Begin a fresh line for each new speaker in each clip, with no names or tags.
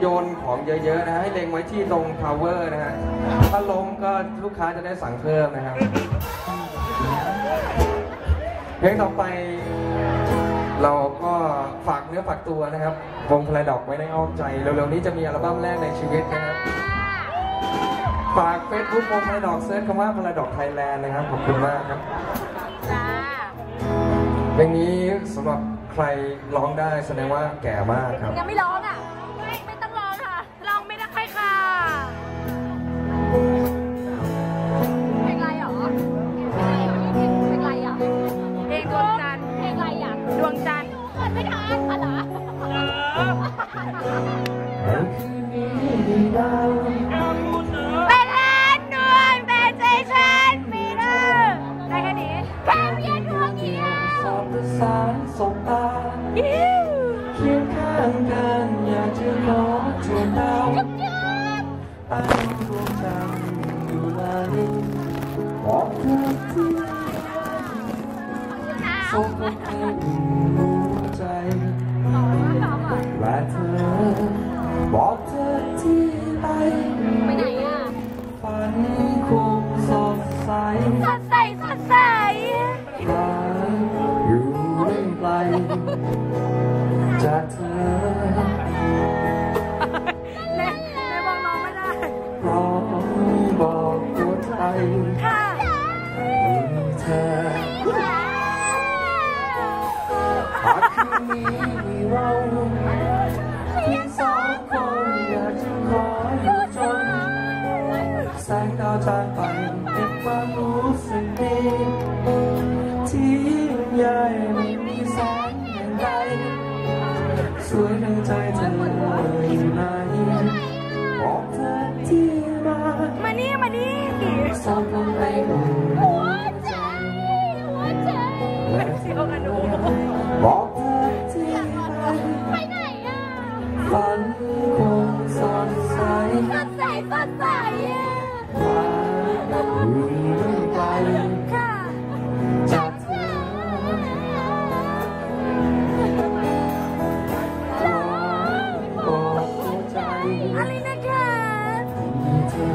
โยนของเยอะๆนะฮะให้เล็งไว้ที่ตรง power นะฮะถ้าล้มก็ลูกค้าจะได้สั่งเพิ่มนะครับเพลงต่อไปเราก็ฝากเนื้อฝากตัวนะครับวงพลายดอกไว้ในอ้อมใจเร็วๆนี้จะมีอัลบั้มแรกในชีวิตนะครับฝาก Facebook วงพลายดอกเซิร์ชคำว่าพลายดอกไทยแลนด์นะครับขอบคุณมากครับเพลงนี้สำหรับใครร้องได้แสดงว่าแก่มากครับ
ยังไม่ร้องอ่ะไม่ต้องร้องค่ะร้องไม่ได้ค่ะเพลงอะไรหรอเพลงอะไรอ่ะเพลงดวงจันทร์เพลงอะไรอ่ะดวงจันทร์ไม่ทันค่ะเหรอเป็นแอนดวงแต่ใจฉันมีเธอได้แค่นี้แค่เพียงดวงเดียวสอบประสานสบตาเคียงข้างกันอยากจะขอชวนดาวตั้งดวงจันทร์อยู่ไหนบอกเธอที่ส่งไปให้หัวใจและเธอบอกเธอที่ไปไหนอ่ะฝันคงสดใสสดใสสดใสรักอยู่ไม่ไกลจากเธอแม่บอกน้องไม่ได้เพราะบอกตัวใจมีเธอหากคืนนี้มีเราเพียงสองคนอยากจะขออยู่จนแสงดาวจางไปเก็บความรู้สึกดีที่ยิ่งใหญ่ไม่มีแสงอย่างใดสวยทั้งใจเธออยู่ไหนบอกเธอที่มานี่สองลงไปหัวใจและเธอบอกเธอที่ไปไหนอ่ะฝันคงสดใสสดใสอยู่ไม่ไกลจากเธอบอกหัวใจอะไรนะคะมีเธอ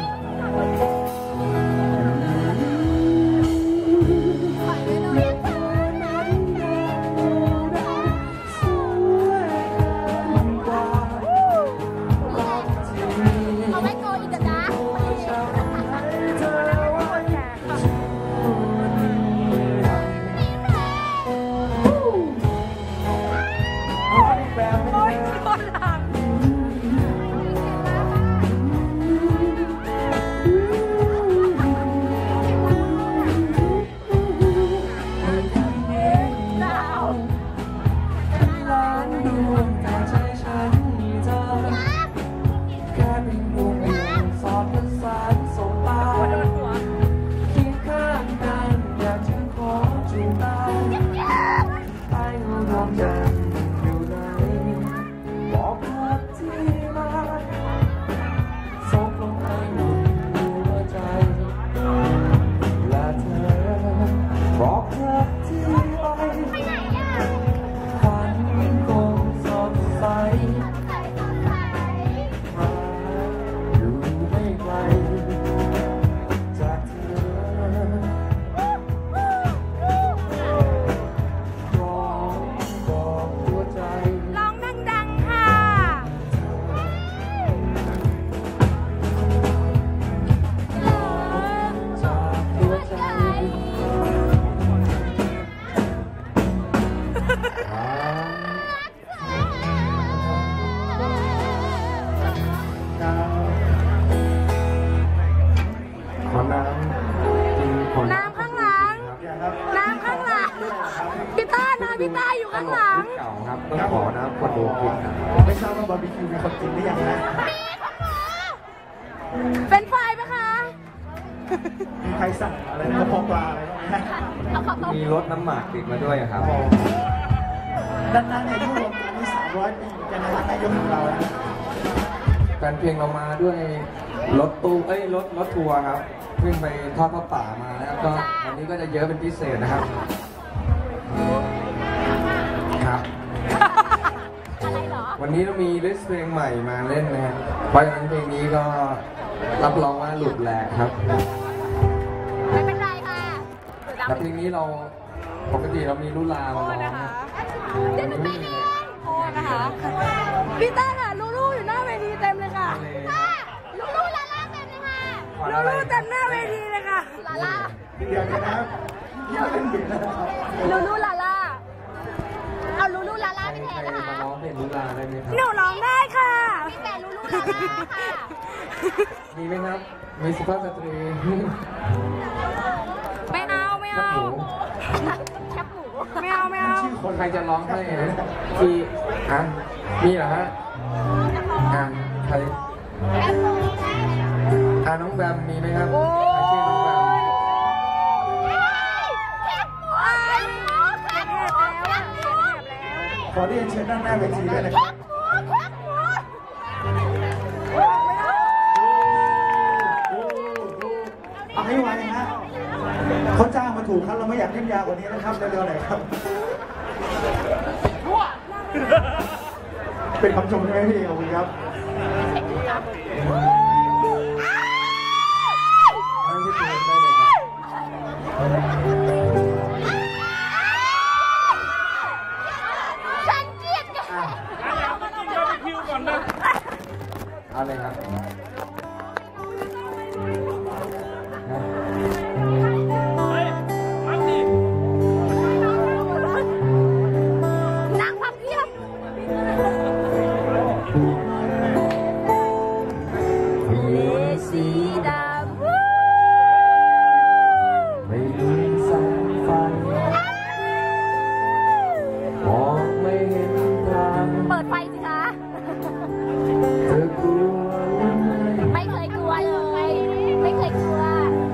น้ำข้างหลังพี่ต้าอยู่ข้างหลัง
เก่าครับต้องขอน้ำคนดูกิน
ไม่ทราบว่าบาร์บีคิวมีคนกินหรือยังนะ
เป็นไฟไหมคะ
มีใครสั่งอะไรกระเพาะปลาอะไรบ้างไหม
มีรสน้ำหมากติดมาด้วยครับ
ด้านหน้าในยุโรปตอนนี้300 ปีกันนะนายกของเรา
แฟนเพลงเรามาด้วยรถตู้รถทัวร์ครับขึ้นไปทอดผ้าป่ามาแล้วก็วันนี้ก็จะเยอะเป็นพิเศษนะครับครับวันนี้เรามีลิสต์เพลงใหม่มาเล่นนะฮะเพราะฉะนั้นเพลงนี้ก็รับรองว่าหลุดแหลกครับ
ไม่เป็นไรค่ะ
แต่เพลงนี้เราปกติเรามีลุลามาร้องนะ
เดี๋ยวหนูเต้นเองโอ้นะคะพี่เต้นค่ะลูลูอยู่หน้าเวทีเต็มเลยค่ะลูลูลาล่าเต็มเลยค่ะลูลูเต็มหน้าเวทีเลยค่ะลาล่า
เดี๋ยวนะครับที่เราเล่นผิดนะครับ
ลูลูลาล่าเอาลูลูลาล่าไปแทน
ใคร
นะคะ
มาร้องเพลงลุลาได้ไหมครับ
หนูร้องได้ค่ะพี่แฟนลูลูลาล่าค่ะ
มีไหมครับ มีสุภาพสตรี
ไม่เอาไม่
ครับ
เอา
หมู
แคบหมูไม่เอาไม่เอา
ชื่อคน
ใครจะร้องให้นะที่อ่ะมีเหรอฮะอ่ะใคร
แคบหมู
อ่ะน้องแบมมีไหมครับ
โอ้
ใครชื่อน้องแบม
แคบหมูแคบหมูแคบหมู
ขอเรียนเชิญด้านหน้าเวทีด้วยนะ
แค
ครับ
บหมูแคบหมู
เอาให้ไวฮะเขาจ้างมาถูกครับเราไม่อยากเล่นยาวกว่านี้นะครับเร็วๆหน่อยครับ เป็นคำชมใช่ไหมพี่ขอบคุณครับ
นั่งที่ตัวได้เลยครับ
ฉันเกลียดแก
เอาเลยครับ
นั่งพับเพียบ เลสีดำ
ไม่มีแสงไฟมองไม่เห็นทาง
เปิดไฟสิคะ
เธอกลัวหรือไม่
ไม่เคยกลัวเลย ไม่เคยกลัว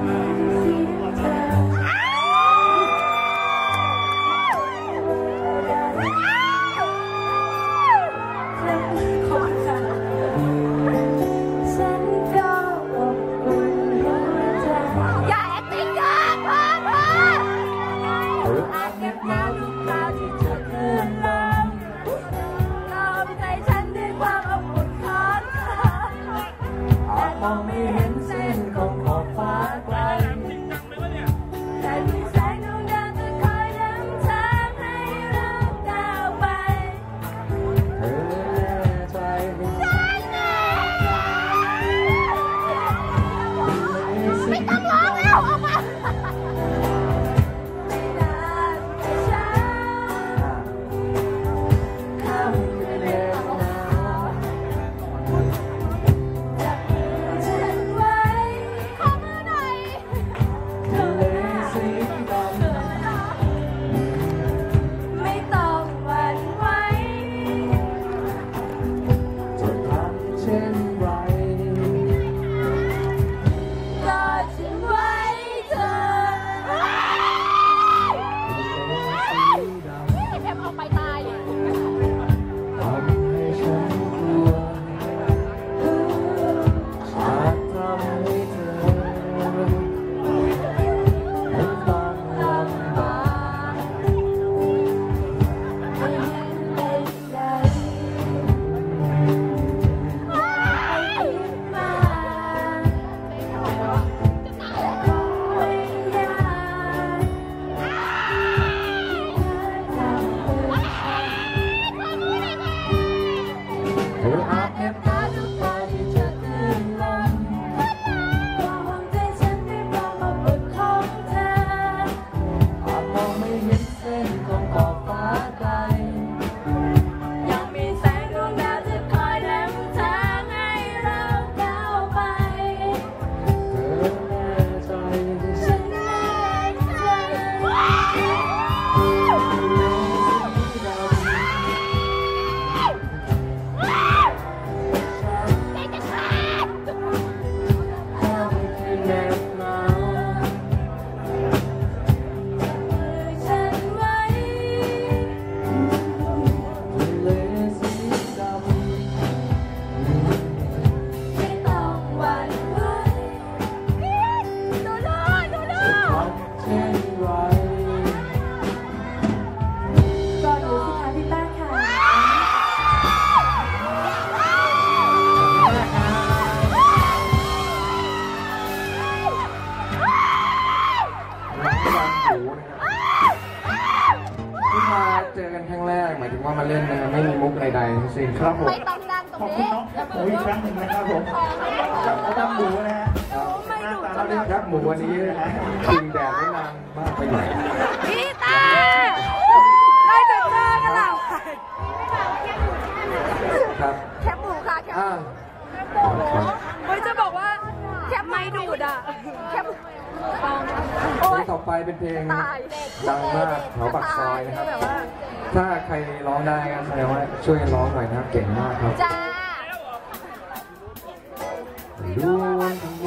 ฉันก็อบอุ่นหัวใจ
อย่าแอคติ้งเยอะพอ
เธออาจเก็บมาทุกคราวที่เธอเคลื่อนลม
ลมใจฉันด้วยความอบอุ่นของเธอ
อาจมองไม่เห็นเส้นของขอบฟ้าไกล
แต่มีแสงดวงดาวจะคอยนำทางให้เราก้าวไป
เธอแน่ใจไม่
ไม่ต้องร้องแล้วออกมาไม่นานแต่ช้า
ข้ามคืนเล็กหนาว
จับมือฉันไว้ ขอมือหน่อย
ทะเลสีดำ
ไม่ต้องหวั่นไหว
จะทำเช่นไร
กอดฉันไว้เธอ
สีดำ
ไอ้เพมเอาไปตาย
ทำให้ฉันกลัวอาจทำให้เธอไม่ต้องลำบาก
ไม่เห็นเป็นไรไม่คิดมากไม่ยาก
เธออาจเห็นตาทุกตาที่เธอคลื่นลม
ก็ห่วงใจฉันด้วยความอบอุ่นของเธอ
อาจมองไม่เห็นเส้นของขอบฟ้าไกล
ยังมีแสงดวงดาวจะคอยนำทางให้เราก้าวไป
เธอแน่ใจที่
ฉันแน่ใจใจจะขาด
ข้ามคืนแนบหนาว
มือฉันไว้
ทะเลสีดำ
ไม่ต้องหวั่นไหวดูลูดูลู
ทำเช่นไร
รอหนูสิคะพี่แป้งค่ะ
หูนะครับที่มาเจอกันครั้งแรกหมายถึงว่ามาเล่นนะครับไม่มีมุกใดๆทั้งสิ้นครับผม
ไม่ต้องดังตรง
ขอบคุณ
นี้
น้องแคบหมูอีกครั้งหนึ่งนะครับผมกับน้องแคบหมูนะฮะ
ไม่ดู
หน้าตา
ครับหมูวันนี้กินแดดไม่นานมากไปหน่อย
พี่ตาเราจะเจอกันแล้ว
ครับ
แคบหมูค่ะแคบห
อ่า
มูเฮ้ยจะบอกว่าแคบไม่ดูดอ่ะแคบโอ๊
เพล
ย
งต่อไปเป็นเพลง
ตาย
ดังมากแถวปากซอยนะครับ
แบบว่า
ถ้าใครร้องได้ก็แสดงว่าช่วยร้องหน่อยนะครับเก่งมากครับ
จ้า
ดวง